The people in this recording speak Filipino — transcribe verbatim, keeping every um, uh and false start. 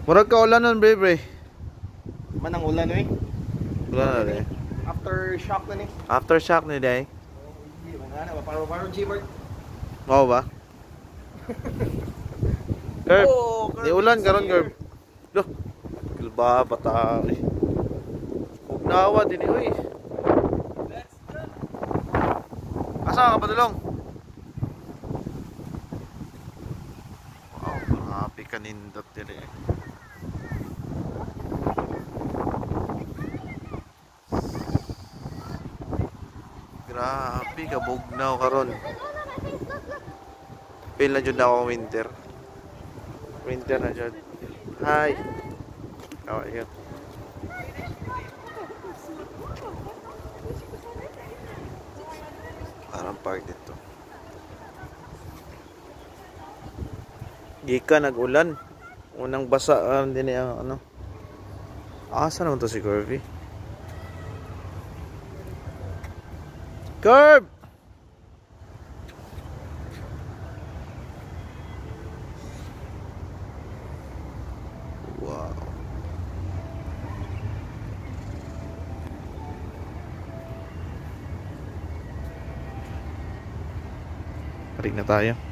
Murag ka ulan nun, bre, bre. Manang ulan eh. Ulan na, eh. After shock na ni. Aftershock ni day. Hindi man ana ba paro-paro Gmart. Mao ba? Curb. Oh, Di ulan karon, curb. Loh. Kilba bata. Ugnawa din eh, uy. Asa ka padulong? Wow, grabe kanindot din eh. Grabe kabugnaw karon. Feel na jud na ako winter. Winter na jud. Hi. Oh, yun. Parang park dito. Gika nag-ulan. Unang basa uh, din ang ano. Asa naman to si Curvy? Curb! Wow. Parig na tayo.